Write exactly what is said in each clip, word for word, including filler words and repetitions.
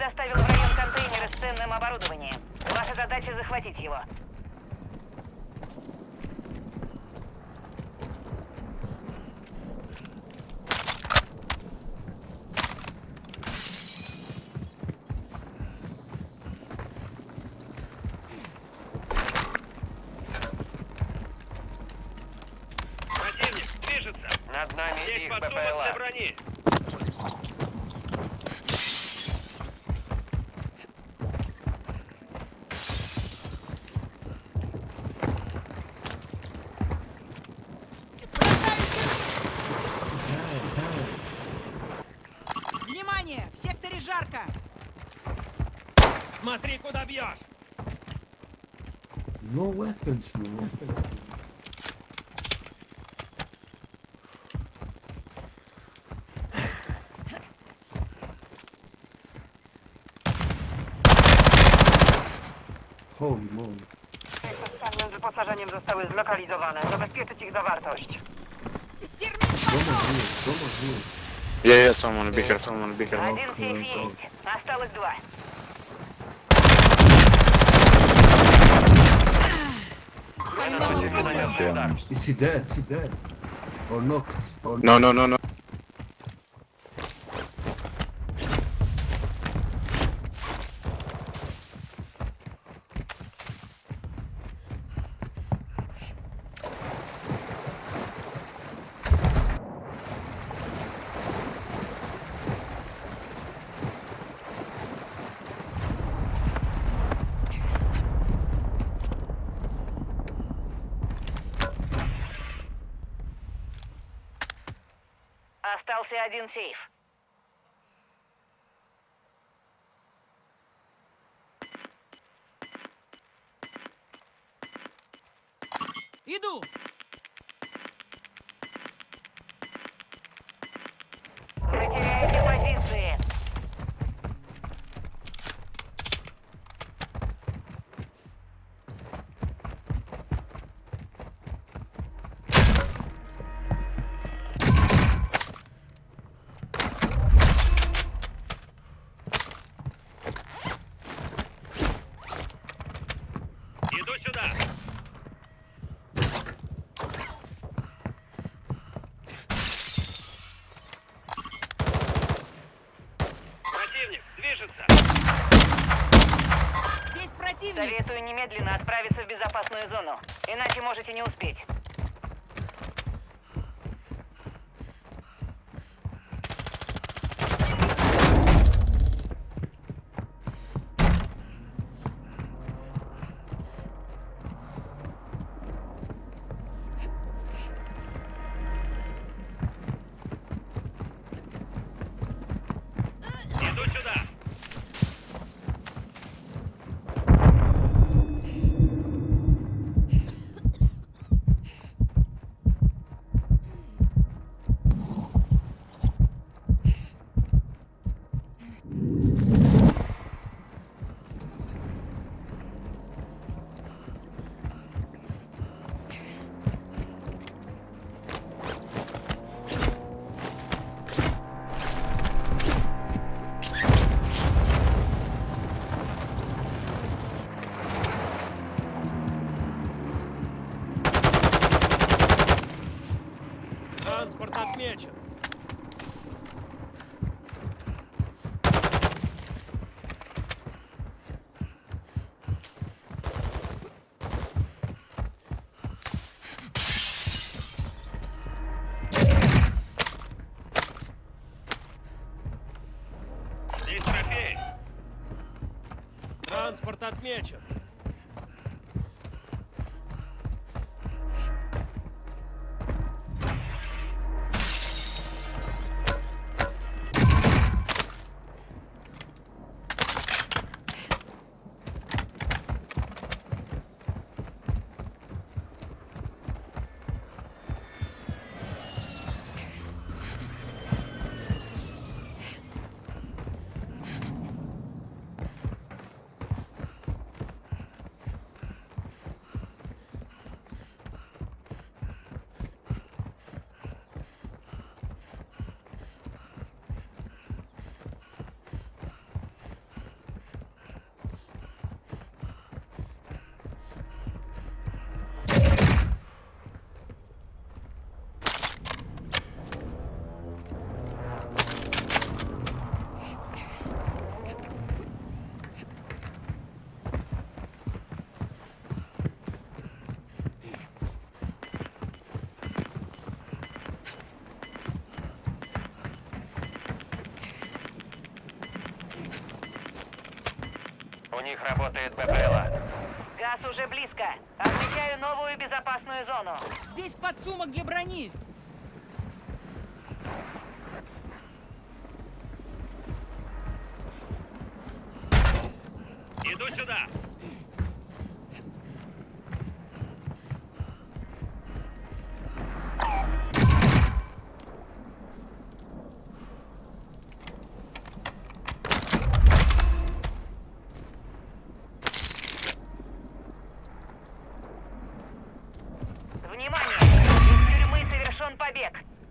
доставил в район контейнера с ценным оборудованием. Ваша задача захватить его. Противник движется. Над нами Здесь их подсумок БПЛА. для брони. Внимание! В секторе жарко! Смотри, куда бьешь. No weapons, no weapons. Holy moly. Specjalnym wyposażeniem zostały zlokalizowane. Zabezpieczyć ich zawartość. Термин Дома пошел! живет, дома живет. Yeah, yeah, someone be here, someone be here. Один сейф есть. Осталось два. Is he dead? Is he dead? Or knocked? Or No, no, no, no. Остался один сейф. Иду! Вы теряете позиции. Иду сюда. Противник движется. Здесь противник! Советую немедленно отправиться в безопасную зону. Иначе можете не успеть. Иду сюда. Транспорт отмечен. Здесь трофей. Транспорт отмечен. У них работает БПЛА. Газ уже близко. Отмечаю новую безопасную зону. Здесь подсумок для брони. Иду сюда. Внимание! Из тюрьмы совершен побег.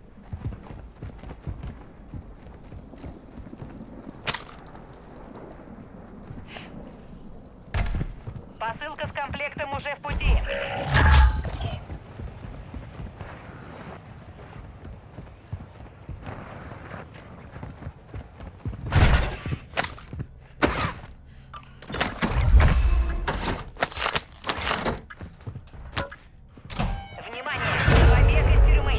Посылка с комплектом уже в пути. Внимание! Побег из тюрьмы.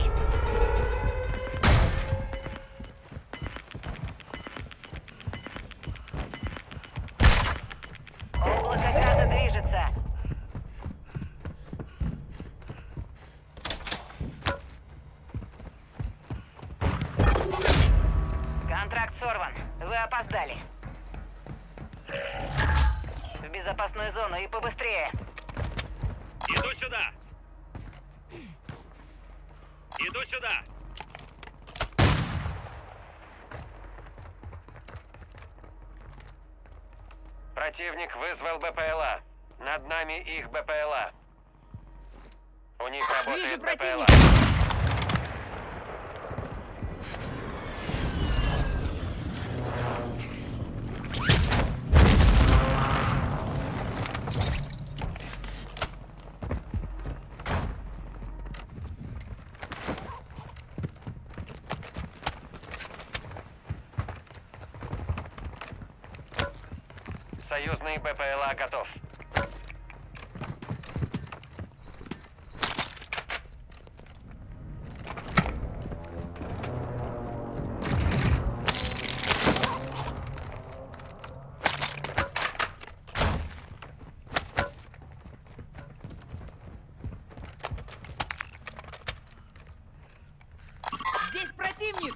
Облако газа движется. Контракт сорван. Вы опоздали. В безопасную зону и побыстрее. Иду сюда. Иду сюда. Противник вызвал БПЛА. Над нами их БПЛА. У них работает Вижу БПЛА. противника. Союзный БПЛА готов. Здесь противник.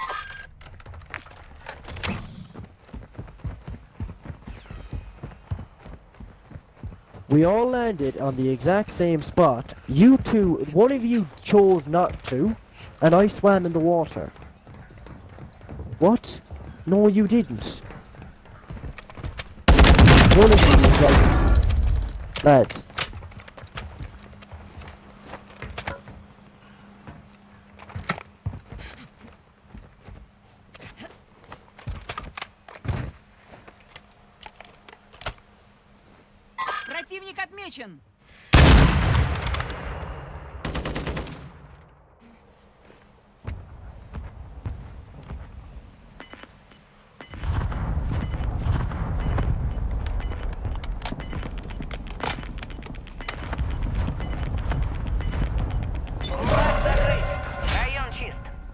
We all landed on the exact same spot. You two, one of you chose not to, and I swam in the water. What? No, you didn't. One of you was like... Lads. Противник отмечен. Враг закрыт. Район чист.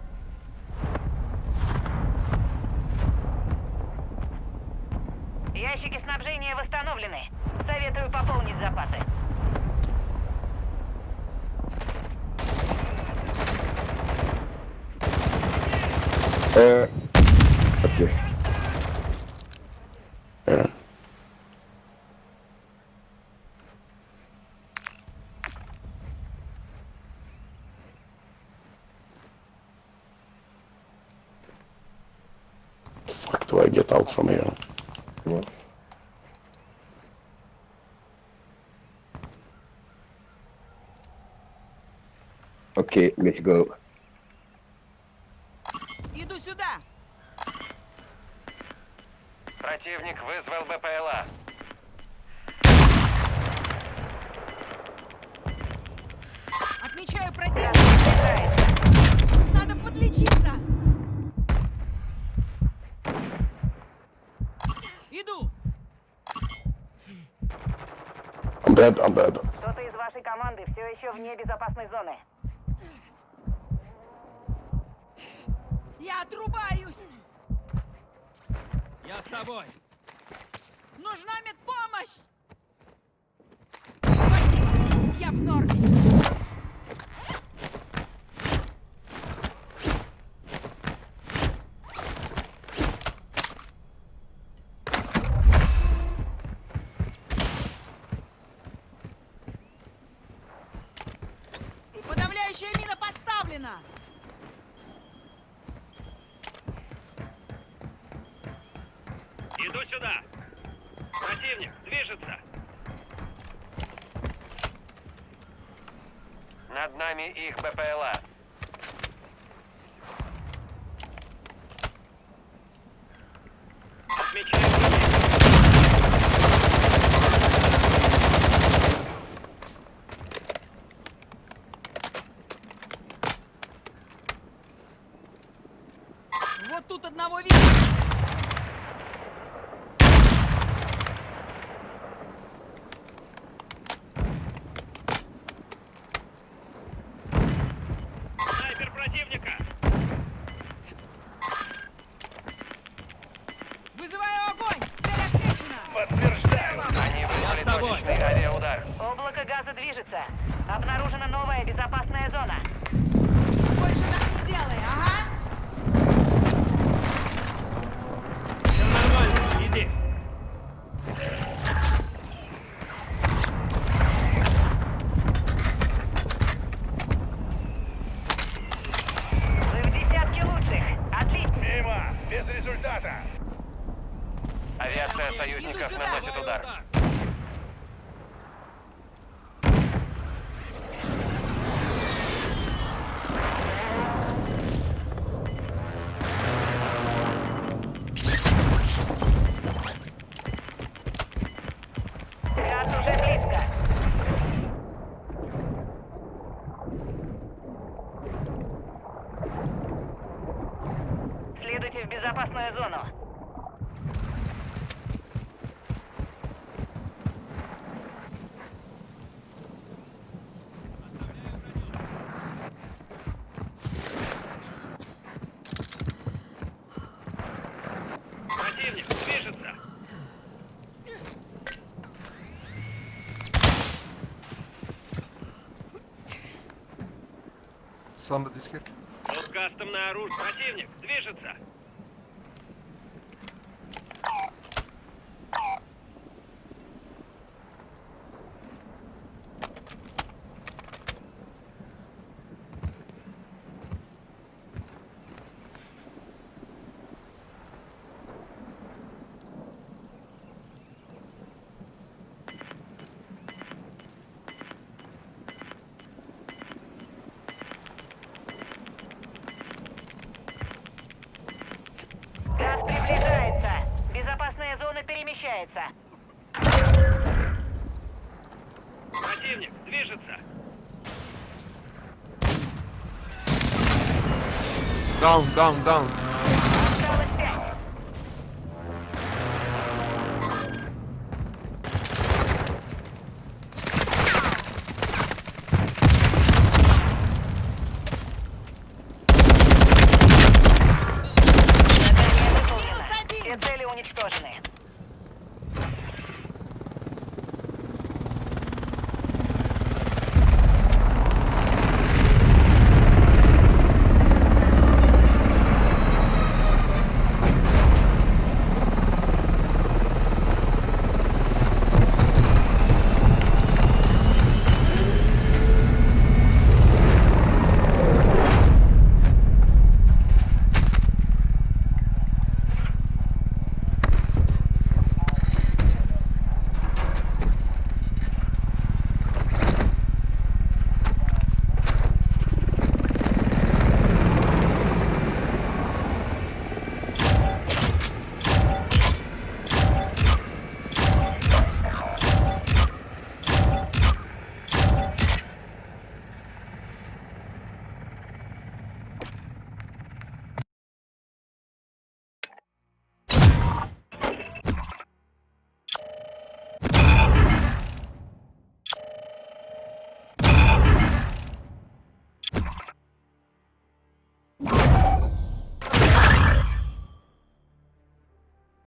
Ящики снабжения восстановлены. Советую пополнить запасы. Uh, okay. Fuck, do I get out from here? Yeah. Okay, let's go. Иду сюда. Противник вызвал БПЛА. Отмечаю Газ противника. приближается. Надо подлечиться. Иду. I'm dead, I'm dead. Кто-то из вашей команды все еще вне безопасной зоны. Я отрубаюсь. Я с тобой. Нужна медпомощь! Спасибо, я в норме. Подавляющая мина поставлена! Иду сюда! Противник движется! Над нами их БПЛА. Отмечаю Вот тут одного видно! снайпер противника! Вызываю огонь! Цель отмечена! Подтверждаю! Они вызвали точечный авиаудар. Облако газа движется. Обнаружена новая безопасная зона. Больше так не делай, ага! Все нормально, иди. Вы в десятке лучших. Отлично. Мимо! Без результата! Авиация Иду союзников сюда. наносит удар. Газ уже близко. Следуйте в безопасную зону. Противник движется! Somebody's here. Под кастомное оружие. Противник движется! Газ приближается. Безопасная зона перемещается. Противник движется! Down, down, down.